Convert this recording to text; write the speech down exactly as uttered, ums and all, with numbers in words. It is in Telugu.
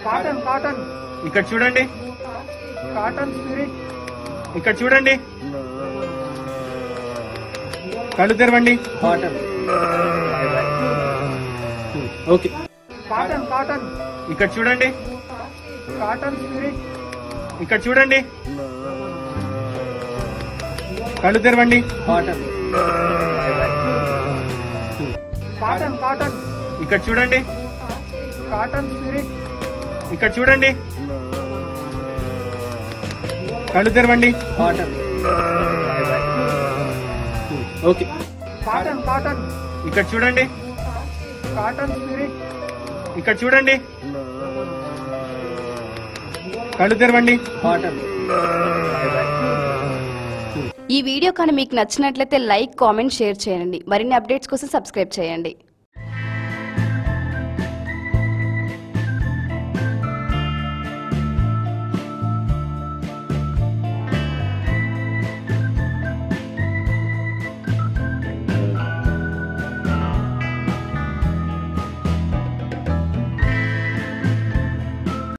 కాటన్ కాటన్ ఇక్కడ చూడండి, కాటన్ స్పిరిట్ ఇక్కడ చూడండి, కళ్ళు తెరవండి. కాటన్ ఓకే, కాటన్ కాటన్ ఇక్కడ చూడండి, కాటన్ స్పిరిట్ ఇక్కడ చూడండి, కళ్ళు తెరవండి. కాటన్ కాటన్ కాటన్ ఇక్కడ చూడండి, కాటన్ స్పిరిట్ ఇక్కడ చూడండి, కళ్ళు తెరవండి. కాటన్ ఓకే, కాటన్ కాటన్ ఇక్కడ చూడండి, కాటన్ స్పిరిట్ ఇక్కడ చూడండి, కళ్ళు తెరవండి. కాటన్ ఈ వీడియో కానీ మీకు నచ్చినట్లయితే లైక్, కామెంట్, షేర్ చేయండి. మరిన్ని అప్డేట్స్ కోసం సబ్స్క్రైబ్ చేయండి.